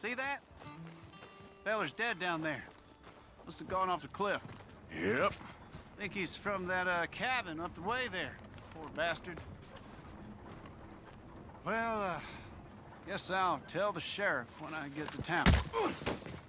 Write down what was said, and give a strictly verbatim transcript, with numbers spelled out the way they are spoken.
See that? Feller's dead down there. Must have gone off the cliff. Yep. Think he's from that uh, cabin up the way there. Poor bastard. Well, uh, guess I'll tell the sheriff when I get to town.